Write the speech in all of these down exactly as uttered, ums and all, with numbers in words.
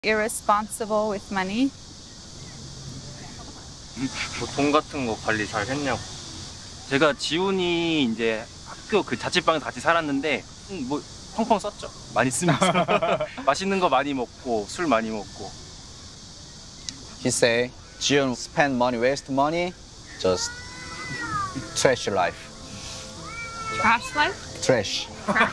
irresponsible with money? 뭐 돈 같은 거 관리 잘 했냐고. 제가 지훈이 이제 학교 그 자취방에서 같이 살았는데 뭐 펑펑 썼죠. 많이 쓰면서 맛있는 거 많이 먹고 술 많이 먹고. He say, Jiun spend money, waste money, just trash life. Trash life? Trash.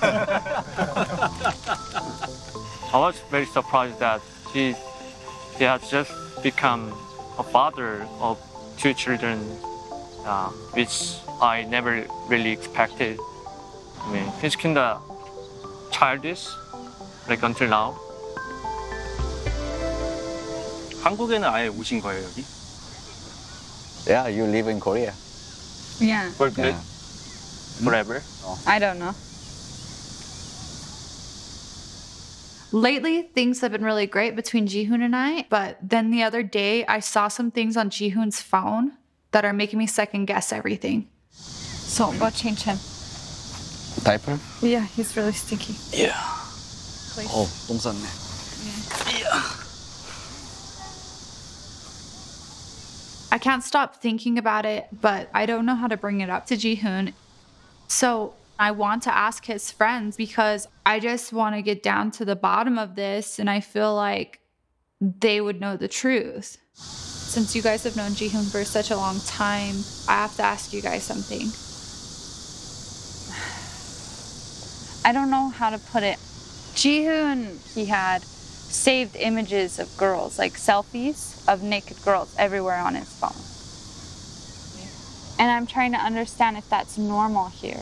I was very surprised that he, he has just become a father of two children, uh, which I never really expected. I mean, he's kind of childish, like until now. 한국에는 아예 오신 거예요, 여기? Yeah, you live in Korea. Yeah. For good, Yeah. forever. I don't know. Lately, things have been really great between Jihoon and I, but then the other day, I saw some things on Jihoon's phone that are making me second guess everything. So go change him. Diaper? Yeah, he's really sticky. Yeah. Please. 어, 똥 쌌네. I can't stop thinking about it, but I don't know how to bring it up to Jihoon. So I want to ask his friends because I just want to get down to the bottom of this, and I feel like they would know the truth. Since you guys have known Jihoon for such a long time, I have to ask you guys something. I don't know how to put it. Jihoon, he had saved images of girls, like selfies of naked girls everywhere on his phone. And I'm trying to understand if that's normal here.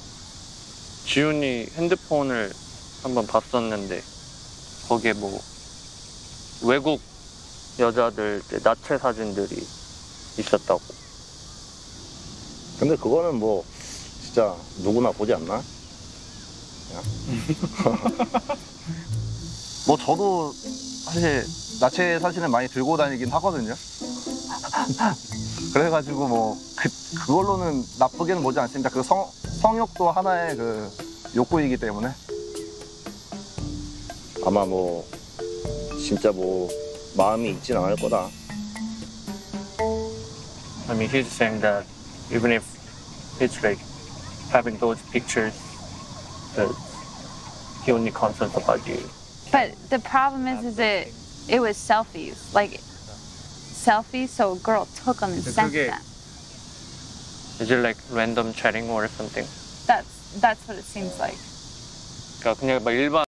지훈이 핸드폰을 한번 봤었는데 거기에 뭐 외국 여자들 나체 사진들이 있었다고. 근데 그거는 뭐 진짜 누구나 보지 않나? 뭐 저도 사실 나체 사진을 많이 들고 다니긴 하거든요. 그래가지고 뭐 그, 그걸로는 나쁘게는 보지 않습니다. 그 성, 성욕도 하나의 그 욕구이기 때문에. 아마 뭐 진짜 뭐 마음이 있진 않을 거다. I mean, he's saying that even if it's like having those pictures, that he only concerns about you. But the problem is, is it, it was selfies. Like, selfies, so a girl took them and sent 그게- them. Is it like random chatting or something? That's, that's what it seems like. 그러니까 그냥 막 일반